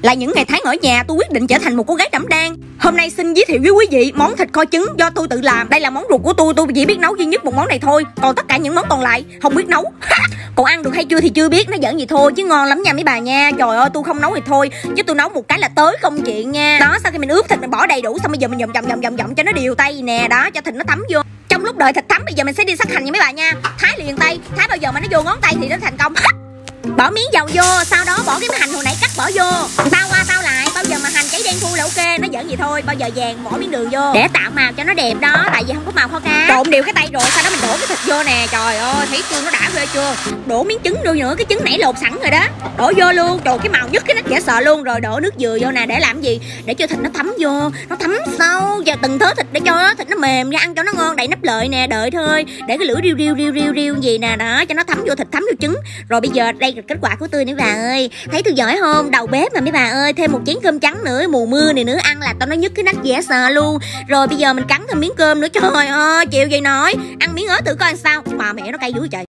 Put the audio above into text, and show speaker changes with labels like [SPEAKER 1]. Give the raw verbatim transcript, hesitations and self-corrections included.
[SPEAKER 1] Là những ngày tháng ở nhà, tôi quyết định trở thành một cô gái đảm đang. Hôm nay xin giới thiệu với quý vị món thịt kho trứng do tôi tự làm. Đây là món ruột của tôi, tôi chỉ biết nấu duy nhất một món này thôi. Còn tất cả những món còn lại không biết nấu. Còn ăn được hay chưa thì chưa biết, nó giỡn gì thôi chứ ngon lắm nha mấy bà nha. Trời ơi, tôi không nấu thì thôi chứ tôi nấu một cái là tới không chuyện nha. Đó, sau khi mình ướp thịt mình bỏ đầy đủ xong bây giờ mình vòng vòng vòng vòng vòng cho nó đều tay nè, đó cho thịt nó thấm vô. Trong lúc đợi thịt thấm bây giờ mình sẽ đi sắc hành nha mấy bà nha. Thái liền tay, thái bao giờ mà nó vô ngón tay thì nó thành công. Bỏ miếng dầu vô, sau đó bỏ cái hành hồi nãy cắt bỏ vô. Tao qua tao lại, bao giờ mà hành cháy đen thui là ok, nó giỡn gì thôi. Bao giờ vàng bỏ miếng đường vô để tạo màu cho nó đẹp đó, tại vì không có màu kho cá. Trộn đều cái tay rồi sau đó mình đổ cái thịt vô nè. Trời ơi, thấy chưa, nó đã ghê chưa. Đổ miếng trứng vô nữa, cái trứng nãy lột sẵn rồi đó, đổ vô luôn. Trời, cái màu nhất cái nó dễ sợ luôn. Rồi đổ nước dừa vô nè, để làm gì? Để cho thịt nó thấm vô, nó thấm sâu vào từng thớ thịt để cho thịt nó mềm ra, ăn cho nó ngon. Đậy nắp lợi nè, đợi thôi, để cái lửa riu riu riu riu riu gì nè, đó cho nó thấm vô thịt, thấm vô trứng. Rồi bây giờ đây là kết quả của tôi nữa bà ơi. Thấy tôi giỏi không? Đầu bếp mà mấy bà ơi. Thêm một chén cơm trắng nữa, mùa mưa này nữa, ăn là tao nó nhức cái nách dễ sợ luôn. Rồi bây giờ mình cắn thêm miếng cơm nữa. Trời ơi, chịu vậy nổi. Ăn miếng ớt thử coi sao. Mà mẹ nó cay dữ trời.